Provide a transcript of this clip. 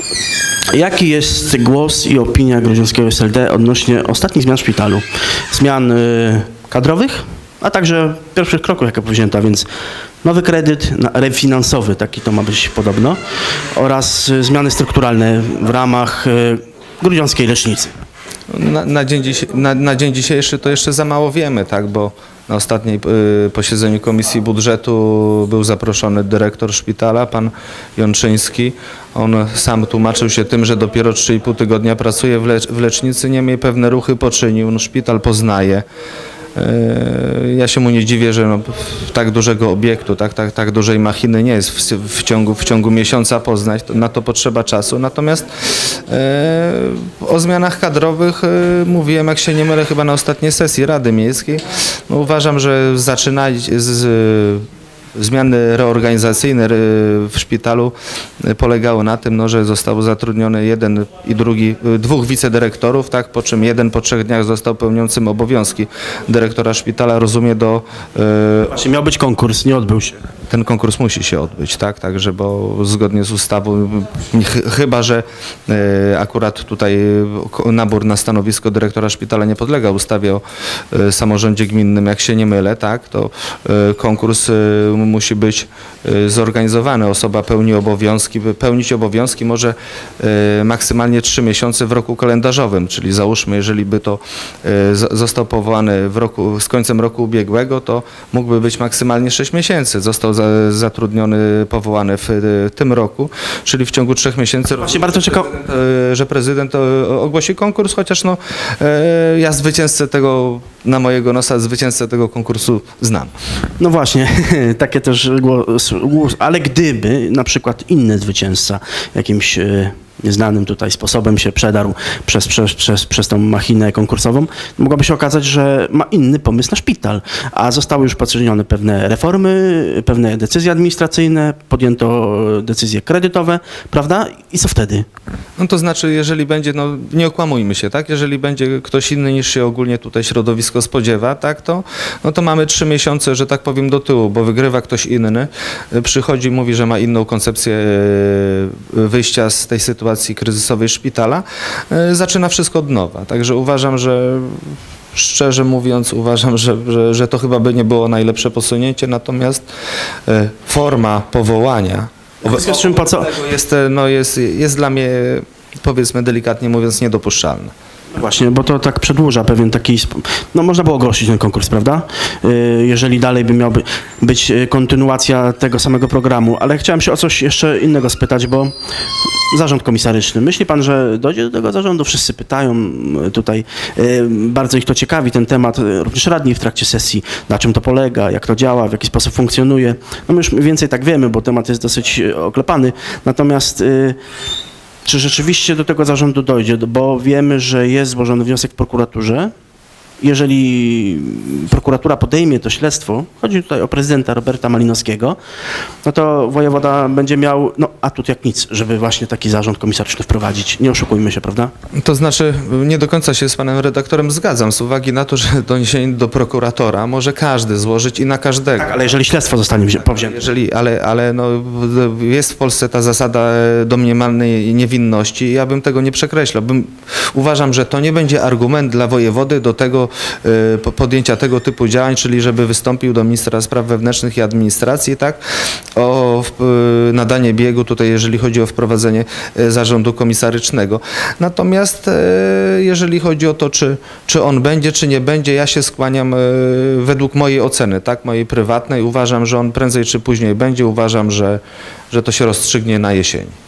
Jaki jest głos i opinia gruzińskiego SLD odnośnie ostatnich zmian w szpitalu? Zmian kadrowych, a także pierwszych kroków, jakie powzięto, więc nowy kredyt refinansowy, taki to ma być podobno, oraz zmiany strukturalne w ramach gruzińskiej lecznicy. Na dzień dzisiejszy to jeszcze za mało wiemy, tak, bo na ostatnim posiedzeniu Komisji Budżetu był zaproszony dyrektor szpitala, pan Jączyński. On sam tłumaczył się tym, że dopiero 3,5 tygodnia pracuje w lecznicy, niemniej pewne ruchy poczynił, no, szpital poznaje. Ja się mu nie dziwię, że no, tak dużego obiektu, tak dużej machiny nie jest w ciągu miesiąca poznać, na to potrzeba czasu. Natomiast o zmianach kadrowych mówiłem, jak się nie mylę, chyba na ostatniej sesji Rady Miejskiej. No, uważam, że zmiany reorganizacyjne w szpitalu polegały na tym, no, że został zatrudniony jeden i drugi, dwóch wicedyrektorów, tak, po czym jeden po 3 dniach został pełniącym obowiązki dyrektora szpitala, rozumie do... Właśnie miał być konkurs, nie odbył się. Ten konkurs musi się odbyć, tak, także, bo zgodnie z ustawą, chyba że akurat tutaj nabór na stanowisko dyrektora szpitala nie podlega ustawie o samorządzie gminnym, jak się nie mylę, tak, to konkurs musi być zorganizowany. Osoba pełnić obowiązki może maksymalnie 3 miesiące w roku kalendarzowym, czyli załóżmy, jeżeli by to został powołany z końcem roku ubiegłego, to mógłby być maksymalnie 6 miesięcy. Został zatrudniony, powołany w tym roku, czyli w ciągu 3 miesięcy. Właśnie bardzo czekam, że prezydent ogłosi konkurs, chociaż no, ja zwycięzcę tego, na mojego nosa zwycięzcę tego konkursu znam. No właśnie, takie też głos, ale gdyby na przykład inny zwycięzca jakimś nieznanym tutaj sposobem się przedarł przez tą machinę konkursową, mogłoby się okazać, że ma inny pomysł na szpital, a zostały już poczynione pewne reformy, pewne decyzje administracyjne, podjęto decyzje kredytowe, prawda? I co wtedy? No to znaczy, jeżeli będzie, no nie okłamujmy się, tak? Jeżeli będzie ktoś inny niż się ogólnie tutaj środowisko spodziewa, tak, no to mamy 3 miesiące, że tak powiem, do tyłu, bo wygrywa ktoś inny, przychodzi, mówi, że ma inną koncepcję wyjścia z tej sytuacji kryzysowej szpitala, zaczyna wszystko od nowa. Także uważam, że szczerze mówiąc, uważam, że to chyba by nie było najlepsze posunięcie, natomiast forma powołania jest dla mnie, powiedzmy delikatnie mówiąc, niedopuszczalna. Właśnie, bo to tak przedłuża pewien taki, no można było ogłosić ten konkurs, prawda? Jeżeli dalej by miała być kontynuacja tego samego programu, ale chciałem się o coś jeszcze innego spytać, bo zarząd komisaryczny, myśli pan, że dojdzie do tego zarządu? Wszyscy pytają tutaj, bardzo ich to ciekawi ten temat, również radni w trakcie sesji, na czym to polega, jak to działa, w jaki sposób funkcjonuje. No my już mniej więcej tak wiemy, bo temat jest dosyć oklepany, natomiast czy rzeczywiście do tego zarządu dojdzie, bo wiemy, że jest złożony wniosek w prokuraturze. Jeżeli prokuratura podejmie to śledztwo, chodzi tutaj o prezydenta Roberta Malinowskiego, no to wojewoda będzie miał atut jak nic, żeby właśnie taki zarząd komisaryczny wprowadzić. Nie oszukujmy się, prawda? To znaczy, nie do końca się z panem redaktorem zgadzam, z uwagi na to, że doniesienie do prokuratora może każdy złożyć i na każdego. Tak, ale jeżeli śledztwo zostanie powzięte. Ale no, jest w Polsce ta zasada domniemanej niewinności, ja bym tego nie przekreślał. Uważam, że to nie będzie argument dla wojewody do tego, podjęcia tego typu działań, czyli żeby wystąpił do ministra spraw wewnętrznych i administracji, tak, o nadanie biegu tutaj, jeżeli chodzi o wprowadzenie zarządu komisarycznego. Natomiast jeżeli chodzi o to, czy on będzie, czy nie będzie, ja się skłaniam według mojej oceny, tak, mojej prywatnej. Uważam, że on prędzej czy później będzie. Uważam, że to się rozstrzygnie na jesieni.